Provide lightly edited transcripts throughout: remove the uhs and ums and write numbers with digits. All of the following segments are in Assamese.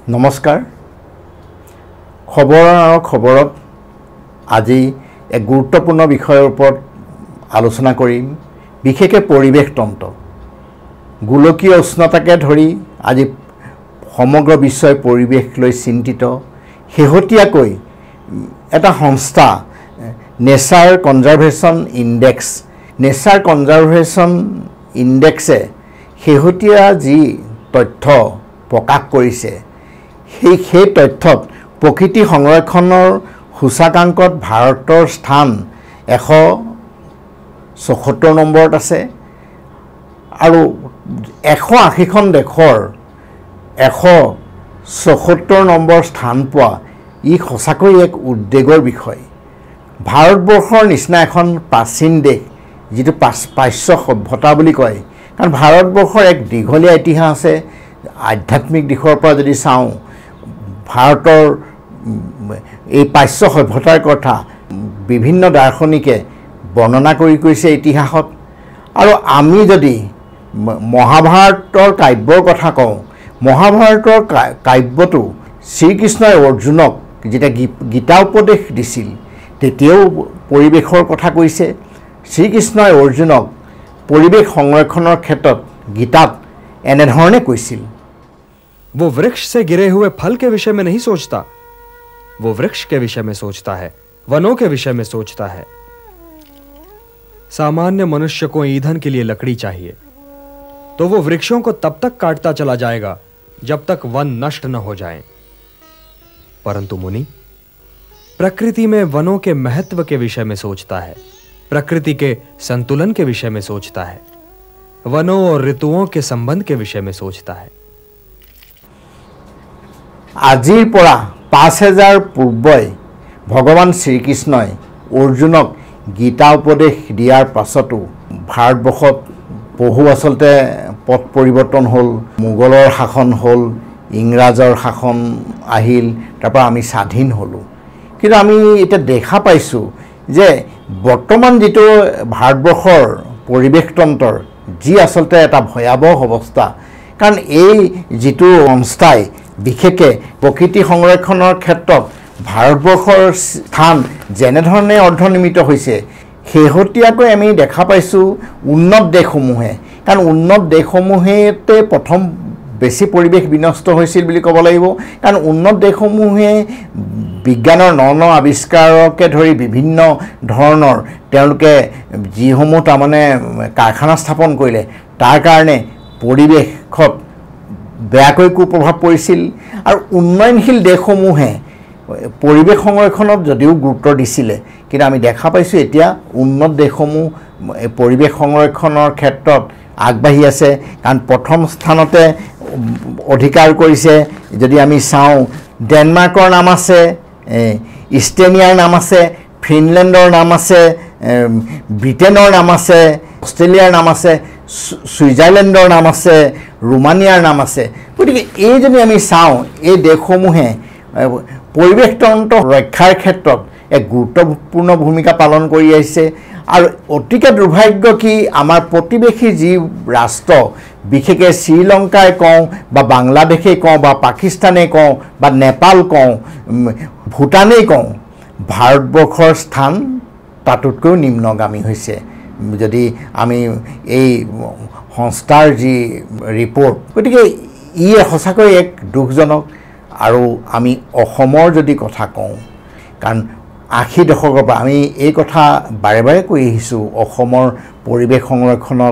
নমস্কাৰ খবৰত আজি এক গুৰুত্বপূৰ্ণ বিষয়ৰ ওপৰত আলোচনা কৰিম বিশেষকৈ পৰিৱেশ তন্ত্ৰ গোলকীয় উষ্ণতাকে ধৰি আজি সমগ্ৰ বিশ্বই পৰিৱেশ লৈ চিন্তিত হেহতিয়াকৈ এটা সংস্থা নেচাৰ কনজাৰভেশ্যন ইনডেক্সে হেহতিয়া যি তথ্য প্ৰকাশ কৰিছে সেই তথ্যত প্ৰকৃতি সংৰক্ষণৰ সূচাকাংকত ভাৰতৰ স্থান 174 নম্বৰত আছে আৰু 180খন দেশৰ 174 নম্বৰ স্থান পোৱা ই সঁচাকৈ এক উদ্বেগৰ বিষয় ভাৰতবৰ্ষৰ নিচিনা এখন প্ৰাচীন দেশ যিটো পাশ্চাত্য সভ্যতা বুলি কয় কাৰণ ভাৰতবৰ্ষৰ এক দীঘলীয়া ইতিহাস আছে আধ্যাত্মিক দিশৰ পৰা যদি চাওঁ ভাৰতৰ এই পাশ্চাত্য সভ্যতাৰ কথা বিভিন্ন দাৰ্শনিকে বৰ্ণনা কৰি কৈছে ইতিহাসত আৰু আমি যদি মহাভাৰতৰ কাব্যৰ কথা কওঁ মহাভাৰতৰ কাব্যটো শ্ৰীকৃষ্ণই অৰ্জুনক যেতিয়া গীতা উপদেশ দিছিল তেতিয়াও পৰিৱেশৰ কথা কৈছে শ্ৰীকৃষ্ণই অৰ্জুনক পৰিৱেশ সংৰক্ষণৰ ক্ষেত্ৰত গীতাত এনেধৰণে কৈছিল वो वृक्ष से गिरे हुए फल के विषय में नहीं सोचता वो वृक्ष के विषय में सोचता है वनों के विषय में सोचता है सामान्य मनुष्य को ईंधन के लिए लकड़ी चाहिए तो वो वृक्षों को तब तक काटता चला जाएगा जब तक वन नष्ट न हो जाएं। परंतु मुनि प्रकृति में वनों के महत्व के विषय में सोचता है प्रकृति के संतुलन के विषय में सोचता है वनों और ऋतुओं के संबंध के विषय में सोचता है আজিৰ পৰা 5000 পূৰ্বে ভগৱান শ্ৰীকৃষ্ণই অৰ্জুনক গীতা উপদেশ দিয়াৰ পাছতো ভাৰতবৰ্ষত বহু আচলতে পথ পৰিৱৰ্তন হ'ল মোগলৰ শাসন হ'ল ইংৰাজৰ শাসন আহিল তাৰপৰা আমি স্বাধীন হ'লো কিন্তু আমি এটা দেখা পাইছো যে বৰ্তমান যেটো ভাৰতবৰ্ষৰ পৰিৱেশ তন্ত্ৰৰ যি আচলতে এটা ভয়াবহ অৱস্থা কাৰণ এই যেটো সংস্থাই বিশেষকৈ প্ৰকৃতি সংৰক্ষণৰ ক্ষেত্ৰত ভাৰতবৰ্ষৰ স্থান যেনেধৰণে অৰ্ধনিৰ্মিত হৈছে শেহতীয়াকৈ আমি দেখা পাইছোঁ উন্নত দেশসমূহে কাৰণ উন্নত দেশসমূহেতে প্ৰথম বেছি পৰিৱেশ বিনষ্ট হৈছিল বুলি ক'ব লাগিব কাৰণ উন্নত দেশসমূহে বিজ্ঞানৰ ন আৱিষ্কাৰকে ধৰি বিভিন্ন ধৰণৰ তেওঁলোকে যিসমূহ তাৰমানে কাৰখানা স্থাপন কৰিলে তাৰ কাৰণে পৰিৱেশত বেয়াকৈ কুপ্ৰভাৱ পৰিছিল আৰু উন্নয়নশীল দেশসমূহে পৰিৱেশ সংৰক্ষণত যদিও গুৰুত্ব দিছিলে কিন্তু আমি দেখা পাইছোঁ এতিয়া উন্নত দেশসমূহ পৰিৱেশ সংৰক্ষণৰ ক্ষেত্ৰত আগবাঢ়ি আছে কাৰণ প্ৰথম স্থানতে অধিকাৰ কৰিছে যদি আমি চাওঁ ডেনমাৰ্কৰ নাম আছে ইষ্টেনিয়াৰ নাম আছে ফিনলেণ্ডৰ নাম আছে ব্ৰিটেনৰ নাম আছে অষ্ট্ৰেলিয়াৰ নাম আছে ছুইজাৰলেণ্ডৰ নাম আছে ৰোমানিয়াৰ নাম আছে গতিকে এই যদি আমি চাওঁ এই দেশসমূহে পৰিৱেশ তন্ত্ৰ ৰক্ষাৰ ক্ষেত্ৰত এক গুৰুত্বপূৰ্ণ ভূমিকা পালন কৰি আহিছে আৰু অতিকে দুৰ্ভাগ্য কি আমাৰ প্ৰতিবেশী যি ৰাষ্ট্ৰ বিশেষকৈ শ্ৰীলংকাই কওঁ বা বাংলাদেশেই কওঁ বা পাকিস্তানেই কওঁ বা নেপাল কওঁ ভূটানেই কওঁ ভাৰতবৰ্ষৰ স্থান তাতোতকৈ নিম্নগামী হৈছে যদি আমি এই সংস্থাৰ যি ৰিপৰ্ট গতিকে ই সঁচাকৈ এক দুখজনক আৰু আমি অসমৰ যদি কথা কওঁ কাৰণ 80 দশকৰ পৰা আমি এই কথা বাৰে বাৰে কৈ আহিছোঁ অসমৰ পৰিৱেশ সংৰক্ষণত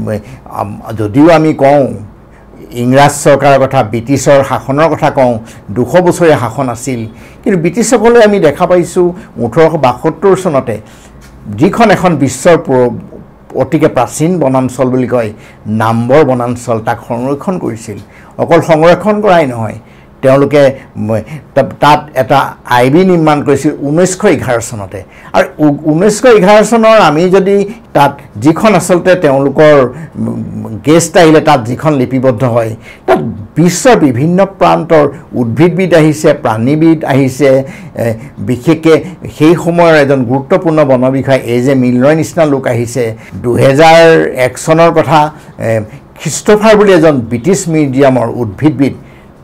যদিও আমি কওঁ ইংৰাজ চৰকাৰৰ কথা ব্ৰিটিছৰ শাসনৰ কথা কওঁ 200 বছৰীয়া শাসন আছিল কিন্তু ব্ৰিটিছসকলে আমি দেখা পাইছোঁ 1872 চনতে যিখন এখন বিশ্বৰ অতিকে প্ৰাচীন বনাঞ্চল বুলি কয় নাম্বৰ বনাঞ্চল তাক সংৰক্ষণ কৰিছিল অকল সংৰক্ষণ কৰাই নহয় তেওঁলোকে তাত এটা আইবি নিৰ্মাণ কৰিছিল 1911 চনতে আৰু 1911 চনৰ আমি যদি তাত যিখন আচলতে তেওঁলোকৰ গেষ্ট আহিলে তাত যিখন লিপিবদ্ধ হয় তাত বিশ্বৰ বিভিন্ন প্ৰান্তৰ উদ্ভিদবিদ আহিছে প্ৰাণীবিদ আহিছে বিশেষকৈ সেই সময়ৰ এজন গুৰুত্বপূৰ্ণ বন বিষয়া এজে মিলৰয় নিচিনা লোক আহিছে 2001 চনৰ কথা খ্ৰীষ্টফাৰ বুলি এজন ব্ৰিটিছ মিউজিয়ামৰ উদ্ভিদবিদ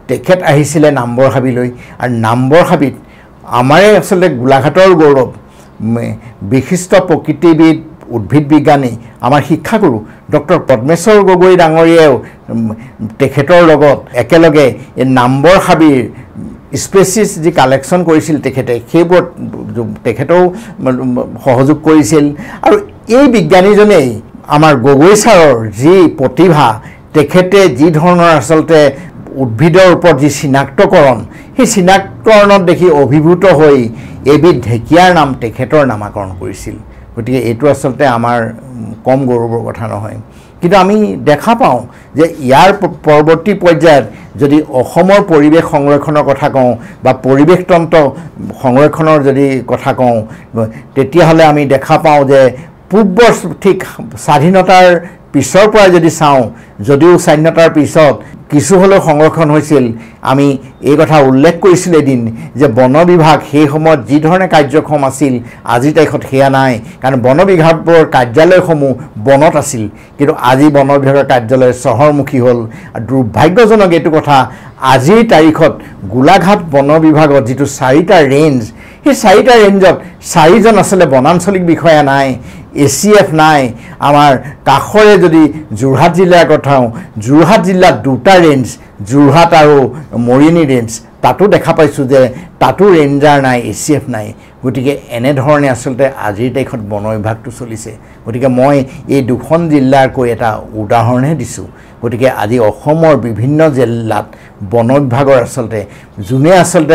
তেখেত আহিছিলে নাম্বৰ হাবিলৈ আৰু নাম্বৰ হাবিত আমাৰে আচলতে গোলাঘাটৰ গৌৰৱ বিশিষ্ট প্ৰকৃতিবিদ উদ্ভিদ বিজ্ঞানী আমাৰ শিক্ষাগুৰু ডক্টৰ পদ্মেশ্বৰ গগৈ ডাঙৰীয়াও তেখেতৰ লগত একেলগে এই নাম্বৰ হাবিৰ স্পেচিছ যি কালেকশ্যন কৰিছিল তেখেতে সেইবোৰত তেখেতেও সহযোগ কৰিছিল আৰু এই বিজ্ঞানীজনেই আমাৰ গগৈ ছাৰৰ যি প্ৰতিভা তেখেতে যি ধৰণৰ আচলতে উদ্ভিদৰ ওপৰত যি চিনাক্তকৰণ সেই চিনাক্তকৰণত দেখি অভিভূত হৈ এবিধ ঢেকীয়াৰ নাম তেখেতৰ নামাকৰণ কৰিছিল গতিকে এইটো আচলতে আমাৰ কম গৌৰৱৰ কথা নহয় কিন্তু আমি দেখা পাওঁ যে ইয়াৰ পৰৱৰ্তী পৰ্যায়ত যদি অসমৰ পৰিৱেশ সংৰক্ষণৰ কথা কওঁ বা পৰিৱেশ তন্ত্ৰ সংৰক্ষণৰ যদি কথা কওঁ তেতিয়াহ'লে আমি দেখা পাওঁ যে পূৰ্বৰ ঠিক স্বাধীনতাৰ পিছৰ পৰা যদি চাওঁ যদিও স্বাধীনতাৰ পিছত কিছু হ'লেও সংৰক্ষণ হৈছিল আমি এই কথা উল্লেখ কৰিছিল এদিন যে বন বিভাগ সেই সময়ত যি ধৰণে কাৰ্যক্ষম আছিল আজিৰ তাৰিখত সেয়া নাই কাৰণ বন বিভাগৰ কাৰ্যালয়সমূহ বনত আছিল কিন্তু আজি বন বিভাগৰ কাৰ্যালয় চহৰমুখী হ'ল আৰু দুৰ্ভাগ্যজনক এইটো কথা আজিৰ তাৰিখত গোলাঘাট বন বিভাগত যিটো 4টা ৰেঞ্জ সেই 4টা ৰেঞ্জত 4জন আচলতে বনাঞ্চলিক বিষয়া নাই ACF নাই আমাৰ কাখৰে যদি যোৰহাট জিলাৰ কথাও যোৰহাট জিলাত 2টা ৰেঞ্জ যোৰহাট আৰু মৰিয়নি ৰেঞ্জ তাতো দেখা পাইছোঁ যে তাতো ৰেঞ্জাৰ নাই ACF নাই গতিকে এনেধৰণে আচলতে আজিৰ তাৰিখত বন বিভাগটো চলিছে গতিকে মই এই দুখন জিলাৰ কৈ এটা উদাহৰণহে দিছোঁ গতিকে আজি অসমৰ বিভিন্ন জিলাত বন বিভাগৰ আচলতে যোনে আচলতে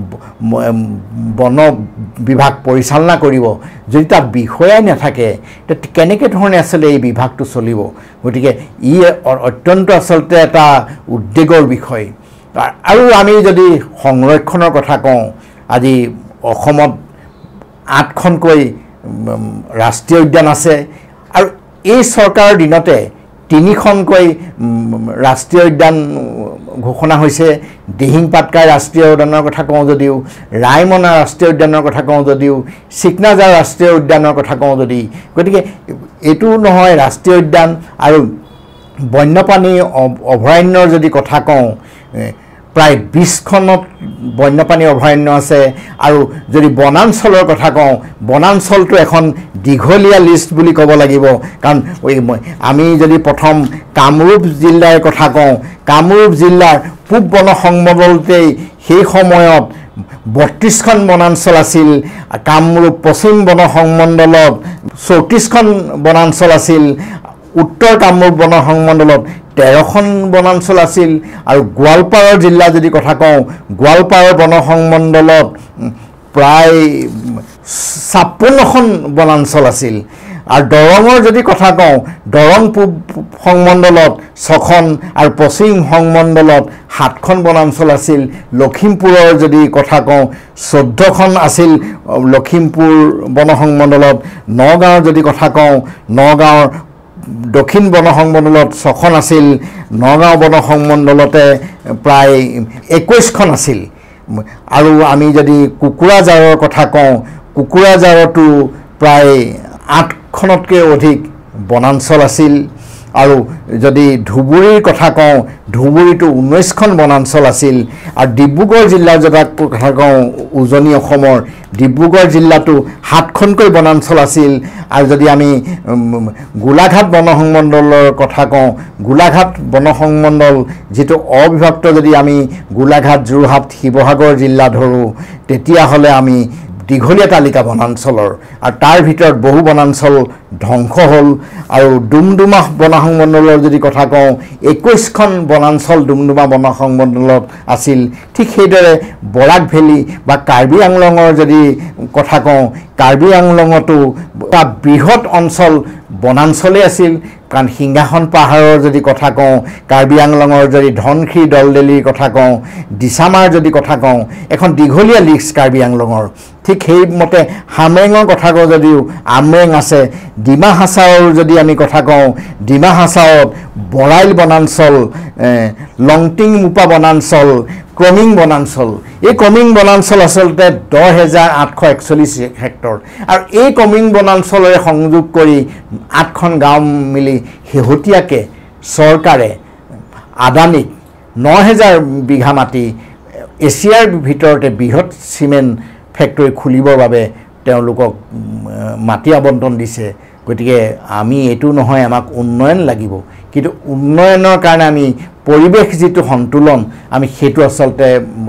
বন বিভাগ পৰিচালনা কৰিব যদি তাত বিষয়াই নাথাকে কেনেকৈ ধৰণে আচলতে এই বিভাগটো চলিব গতিকে ই অত্যন্ত আচলতে এটা উদ্বেগৰ বিষয় আৰু আমি যদি সংৰক্ষণৰ কথা কওঁ আজি অসমত 8খনকৈ ৰাষ্ট্ৰীয় উদ্যান আছে আৰু এই চৰকাৰৰ দিনতে 3খনকৈ ৰাষ্ট্ৰীয় উদ্যান ঘোষণা হৈছে দিহিং পাটকাই ৰাষ্ট্ৰীয় উদ্যানৰ কথা কওঁ যদিও ৰায়মনা ৰাষ্ট্ৰীয় উদ্যানৰ কথা কওঁ যদিও চিকনাজাৰ ৰাষ্ট্ৰীয় উদ্যানৰ কথা কওঁ যদি গতিকে এইটো নহয় ৰাষ্ট্ৰীয় উদ্যান আৰু বন্যপ্ৰাণী অভয়াৰণ্যৰ যদি কথা কওঁ প্ৰায় 20খনত বন্যপ্ৰাণী অভয়াৰণ্য আছে আৰু যদি বনাঞ্চলৰ কথা কওঁ বনাঞ্চলটো এখন দীঘলীয়া লিষ্ট বুলি ক'ব লাগিব কাৰণ আমি যদি প্ৰথম কামৰূপ জিলাৰ কথা কওঁ কামৰূপ জিলাৰ পূব বন সংমণ্ডলতেই সেই সময়ত 32খন বনাঞ্চল আছিল কামৰূপ পশ্চিম বন সংমণ্ডলত 34খন বনাঞ্চল আছিল উত্তৰ কামৰূপ বন সংমণ্ডলত 13খন বনাঞ্চল আছিল আৰু গোৱালপাৰৰ জিলা যদি কথা কওঁ গোৱালপাৰৰ বন সংমণ্ডলত প্ৰায় 56খন বনাঞ্চল আছিল আৰু দৰঙৰ যদি কথা কওঁ দৰং পূব সংমণ্ডলত 6খন আৰু পশ্চিম সংমণ্ডলত 7খন বনাঞ্চল আছিল লখিমপুৰৰ যদি কথা কওঁ 14খন আছিল লখিমপুৰ বন সংমণ্ডলত নগাঁৱৰ যদি কথা কওঁ নগাঁৱৰ দক্ষিণ বন সংমণ্ডলত 6খন আছিল নগাঁও বন সংমণ্ডলতে প্ৰায় 21খন আছিল আৰু আমি যদি কুকুৰাঝাৰৰ কথা কওঁ কুকুৰাঝাৰতো প্ৰায় 8খনতকৈ অধিক বনাঞ্চল আছিল আৰু যদি ধুবুৰীৰ কথা কওঁ ধুবুৰীতো 19খন বনাঞ্চল আছিল আৰু ডিব্ৰুগড় জিলাৰ যদি কথা কওঁ উজনি অসমৰ ডিব্ৰুগড় জিলাতো 7খনকৈ বনাঞ্চল আছিল আৰু যদি আমি গোলাঘাট বন সংমণ্ডলৰ কথা কওঁ গোলাঘাট বন সংমণ্ডল যেটো অবিভক্ত যদি আমি গোলাঘাট যোৰহাট শিৱসাগৰ জিলা ধৰো তেতিয়াহ'লে আমি দীঘলীয়া তালিকা বনাঞ্চলৰ আৰু তাৰ ভিতৰত বহু বনাঞ্চল ধ্বংস হ'ল আৰু ডুমডুমা বন সংমণ্ডলৰ যদি কথা কওঁ 21খন বনাঞ্চল ডুমডুমা বন সংমণ্ডলত আছিল ঠিক সেইদৰে বৰাক ভেলী বা কাৰ্বি আংলঙৰ যদি কথা কওঁ কাৰ্বি আংলঙতো এটা বৃহৎ অঞ্চল বনাঞ্চলে আছিল কাৰণ সিংহাসন পাহাৰৰ যদি কথা কওঁ কাৰ্বি আংলঙৰ যদি ধনখি দলদেলিৰ কথা কওঁ দিছামাৰ যদি কথা কওঁ এখন দীঘলীয়া লিষ্ট কাৰ্বি আংলঙৰ ঠিক সেইমতে হামৰেঙৰ কথা কওঁ যদিও আমৰেং আছে ডিমা হাছাওৰ যদি আমি কথা কওঁ ডিমা হাছাওত বৰাইল বনাঞ্চল লংটিং মুপা বনাঞ্চল ক্ৰমিং বনাঞ্চল এই ক্ৰমিং বনাঞ্চল আচলতে 10,841 হেক্টৰ আৰু এই ক্ৰমিং বনাঞ্চলৰে সংযোগ কৰি 8খন গাঁও মিলি শেহতীয়াকৈ চৰকাৰে আদানীক 9000 বিঘা মাটি এছিয়াৰ ভিতৰতে বৃহৎ সিমেন্ট ফেক্টৰী খুলিবৰ বাবে তেওঁলোকক মাটি আবণ্টন দিছে গতিকে আমি এটো নহয় আমাক উন্নয়ন লাগিব কিন্তু উন্নয়নৰ কাৰণে আমি পৰিৱেশ যেটো সন্তুলন আমি হেতু আসলতে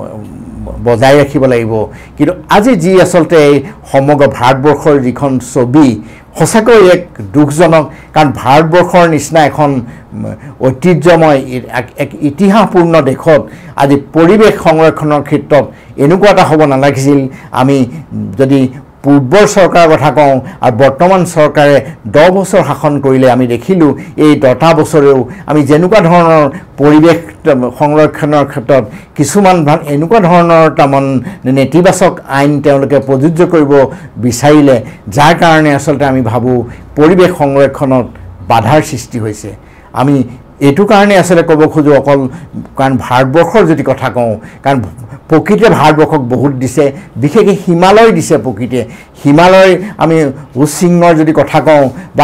বজাই ৰাখিব লাগিব কিন্তু আজি যি আসলতে সমগ্ৰ ভাৰতবৰ্ষৰ যিখন ছবি সঁচাকৈ এক দুখজনক কাৰণ ভাৰতবৰ্ষৰ নিচিনা এখন ঐতিহ্যময় এক ইতিহাসপূৰ্ণ দেশত আজি পৰিৱেশ সংৰক্ষণৰ ক্ষেত্ৰত এনেকুৱা এটা হ'ব নালাগিছিল আমি যদি পূৰ্বৰ চৰকাৰৰ কথা কওঁ আৰু বৰ্তমান চৰকাৰে 10 বছৰ শাসন কৰিলে আমি দেখিলো এই 10টা বছৰেও আমি যেনেকুৱা ধৰণৰ পৰিৱেশ সংৰক্ষণৰ ক্ষেত্ৰত কিছুমান এনেকুৱা ধৰণৰ তামন নেতিবাচক আইন তেওঁলোকে প্ৰযোজ্য কৰিব বিচাৰিলে যাৰ কাৰণে আসলতে আমি ভাবো পৰিৱেশ সংৰক্ষণত বাধাৰ সৃষ্টি হৈছে আমি এটো কাৰণে আসলে ক'ব খোজো অকল কাৰণ ভাৰতবৰ্ষৰ যদি কথা কওঁ কাৰণ প্ৰকৃতিয়ে ভাৰতবৰ্ষক বহুত দিছে বিশেষকৈ হিমালয় দিছে প্ৰকৃতিয়ে হিমালয় আমি উচ্চিংৰ যদি কথা কওঁ বা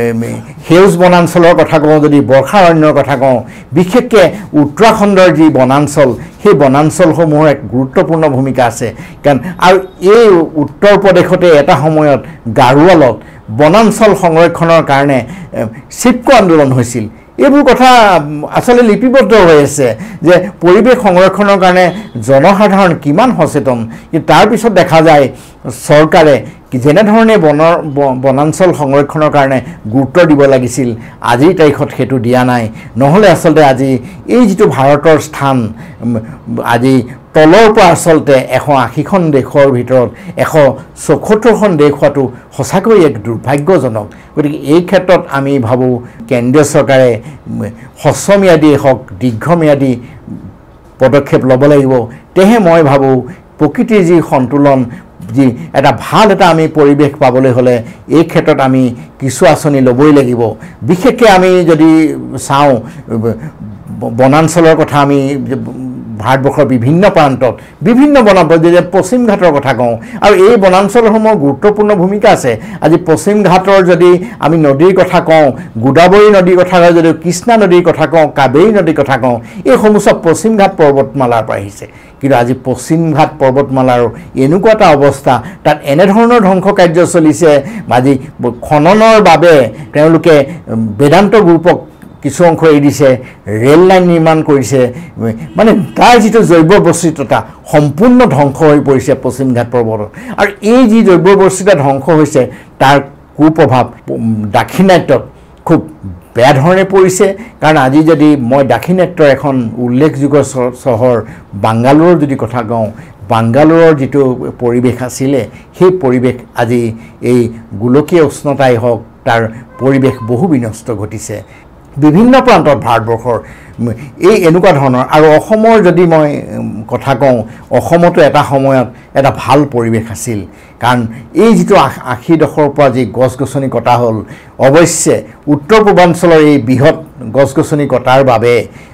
হেউজ বনাঞ্চলৰ কথা কওঁ যদি বৰ্ষাৰণ্যৰ কথা কওঁ বিশেষকৈ উত্তৰাখণ্ডৰ যি বনাঞ্চল সেই বনাঞ্চলসমূহৰ এক গুৰুত্বপূৰ্ণ ভূমিকা আছে কাৰণ আৰু এই উত্তৰ প্ৰদেশতে এটা সময়ত গাৰুৱালত বনাঞ্চল সংৰক্ষণৰ কাৰণে চিপকো আন্দোলন হৈছিল এইবোৰ কথা আসলে লিপিবদ্ধ হৈ আছে যে পৰিৱেশ সংৰক্ষণৰ কাৰণে জনসাধাৰণ কিমান সচেতন কিন্তু তাৰ পিছত দেখা যায় চৰকাৰে যেনে ধৰণে বনাঞ্চল সংৰক্ষণৰ কাৰণে গুৰুত্ব দিব লাগিছিল আজিৰ তাৰিখত হেতু দিয়া নাই নহলে আসলে আজি এই যেটো ভাৰতৰ স্থান আজি তলৰ পৰা আসলতে 180খন দেশৰ ভিতৰত 174খন দেশ হোৱাটো সঁচাকৈ এক দুৰ্ভাগ্যজনক গতিকে এই ক্ষেত্ৰত আমি ভাবো কেন্দ্ৰীয় চৰকাৰে হ্ৰস্বম্যাদী হওক দীৰ্ঘম্যাদী পদক্ষেপ ল'ব লাগিব তেহে মই ভাবো প্ৰকৃতিৰ যি সন্তুলন যি এটা ভাল এটা আমি পৰিৱেশ পাবলৈ হলে এই ক্ষেত্ৰত আমি কিছু আঁচনি ল'বই লাগিব বিশেষকৈ আমি যদি চাওঁ বনাঞ্চলৰ কথা আমি ভাৰতবৰ্ষৰ বিভিন্ন প্ৰান্তত বিভিন্ন বনাঞ্চল যে পশ্চিম ঘাটৰ কথা কওঁ আৰু এই বনাঞ্চলসমূহৰ গুৰুত্বপূৰ্ণ ভূমিকা আছে আজি পশ্চিম ঘাটৰ যদি আমি নদীৰ কথা কওঁ গোদাবৰী নদীৰ কথা কওঁ যদি কৃষ্ণা নদীৰ কথা কওঁ কাবেৰী নদীৰ কথা কওঁ এই সমূহ সব পশ্চিম ঘাট পৰ্বতমালাৰ পৰা আহিছে কিন্তু আজি পশ্চিম ঘাট পৰ্বতমালাৰ এনেকুৱা এটা অৱস্থা তাত এনে ধৰণৰ ধ্বংস কাৰ্য চলিছে আজি খননৰ বাবে তেওঁলোকে বেদান্ত গ্ৰুপক কিছু অংশ এৰি দিছে ৰেল লাইন নিৰ্মাণ কৰিছে মানে তাৰ যিটো জৈৱ বৈচিত্ৰতা সম্পূৰ্ণ ধ্বংস হৈ পৰিছে পশ্চিম ঘাট পৰ্বতত আৰু এই যি জৈৱ বৈচিত্ৰতা ধ্বংস হৈছে তাৰ কুপ্ৰভাৱ দাক্ষিণাত্যত খুব বেয়া ধৰণে পৰিছে কাৰণ আজি যদি মই দাক্ষিণাত্যৰ এখন উল্লেখযোগ্য চহৰ বাংগালোৰৰ যদি কথা কওঁ বাংগালোৰৰ যেটো পৰিৱেশ আছিলে সেই পৰিৱেশ আজি এই গোলকীয় উষ্ণতাই হওক তাৰ পৰিৱেশ বহু বিনষ্ট ঘটিছে বিভিন্ন প্ৰান্তত ভাৰতবৰ্ষৰ এই এনেকুৱা ধৰণৰ আৰু অসমৰ যদি মই কথা কওঁ অসমতো এটা সময়ত এটা ভাল পৰিৱেশ আছিল কাৰণ এই যেটো 80 দশকৰ পৰা যি গছগছনি কটা হ'ল অৱশ্যে উত্তৰ পূৰ্বাঞ্চলৰ এই বৃহৎ গছগছনি কটাৰ বাবে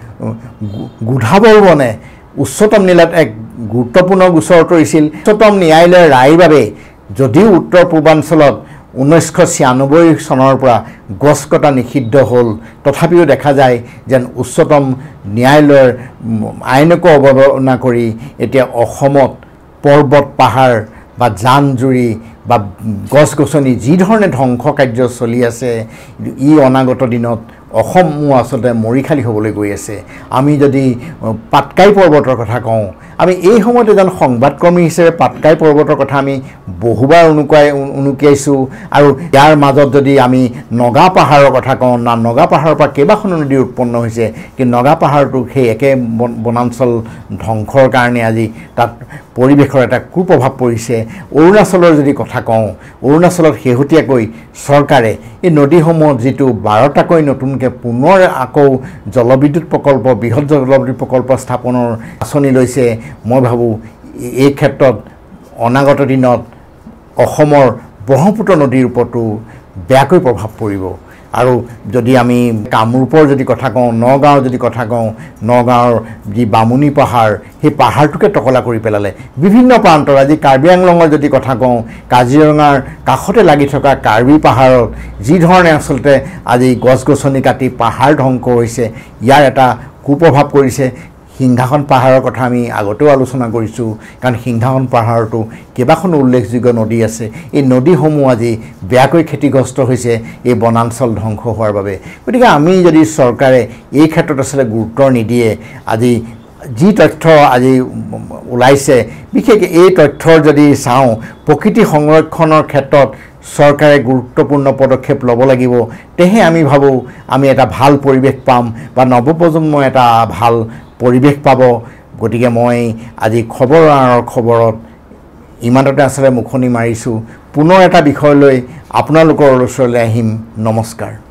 গোধাবৰ্মনে উচ্চতম ন্যায়ালয়ত এক গুৰুত্বপূৰ্ণ গোচৰ তৰিছিল উচ্চতম ন্যায়ালয়ৰ ৰায়ৰ বাবে যদিও উত্তৰ পূৰ্বাঞ্চলত 1996 চনৰ পৰা গছ কটা নিষিদ্ধ হ'ল তথাপিও দেখা যায় যেন উচ্চতম ন্যায়ালয়ৰ আইনক অৱমাননা কৰি এতিয়া অসমত পৰ্বত পাহাৰ বা জান-জুৰি বা গছ-গছনি যি ধৰণে ধ্বংস কাৰ্য চলি আছে ই অনাগত দিনত অসমো আসলতে মৰিখালি হ'বলৈ গৈ আছে আমি যদি পাটকাই পৰ্বতৰ কথা কওঁ আমি এই সময়ত এজন সংবাদকৰ্মী হিচাপে পাটকাই পৰ্বতৰ কথা আমি বহুবাৰ উনুকিয়াইছোঁ আৰু ইয়াৰ মাজত যদি আমি নগা পাহাৰৰ কথা কওঁ না নগা পাহাৰৰ পৰা কেইবাখনো নদী উৎপন্ন হৈছে কিন্তু নগা পাহাৰটো সেই একে বনাঞ্চল ধ্বংসৰ কাৰণে আজি তাত পৰিৱেশৰ এটা কুপ্ৰভাৱ পৰিছে অৰুণাচলৰ যদি কথা কওঁ অৰুণাচলত শেহতীয়াকৈ চৰকাৰে এই নদীসমূহত যেটো 12টাকৈ নতুনকৈ পুনৰ আকৌ জলবিদ্যুৎ প্ৰকল্প বৃহৎ জলবিদ্যুৎ প্ৰকল্প স্থাপনৰ আঁচনি লৈছে মই ভাবো এই ক্ষেত্ৰত অনাগত দিনত অসমৰ ব্ৰহ্মপুত্ৰ নদীৰ ওপৰতো বেয়াকৈ প্ৰভাৱ পৰিব আৰু যদি আমি কামৰূপৰ যদি কথা কওঁ নগাঁৱৰ যদি কথা কওঁ নগাঁৱৰ যি বামুণী পাহাৰ সেই পাহাৰটোকে টকলা কৰি পেলালে বিভিন্ন প্ৰান্তৰ আজি কাৰ্বি আংলঙৰ যদি কথা কওঁ কাজিৰঙাৰ কাষতে লাগি থকা কাৰ্বি পাহাৰত যি ধৰণে আচলতে আজি গছ-গছনি কাটি পাহাৰ ধ্বংস হৈছে ইয়াৰ এটা কুপ্ৰভাৱ কৰিছে সিংহাসন পাহাৰৰ কথা আমি আগতেও আলোচনা কৰিছোঁ কাৰণ সিংহাসন পাহাৰটো কেইবাখনো উল্লেখযোগ্য নদী আছে এই নদীসমূহ আজি বেয়াকৈ ক্ষতিগ্ৰস্ত হৈছে এই বনাঞ্চল ধ্বংস হোৱাৰ বাবে গতিকে আমি যদি চৰকাৰে এই ক্ষেত্ৰত আচলতে গুৰুত্ব নিদিয়ে আজি যি তথ্য আজি ওলাইছে বিশেষকৈ এই তথ্যৰ যদি চাওঁ প্ৰকৃতি সংৰক্ষণৰ ক্ষেত্ৰত চৰকাৰে গুৰুত্বপূৰ্ণ পদক্ষেপ ল'ব লাগিব তেহে আমি ভাবোঁ আমি এটা ভাল পৰিৱেশ পাম বা নৱপ্ৰজন্মই এটা ভাল পৰিৱেশ পাব গতিকে মই আজি খবৰত ইমানতে আচলতে মুখনি মাৰিছোঁ পুনৰ এটা বিষয় লৈ আপোনালোকৰ ওচৰলৈ আহিম নমস্কাৰ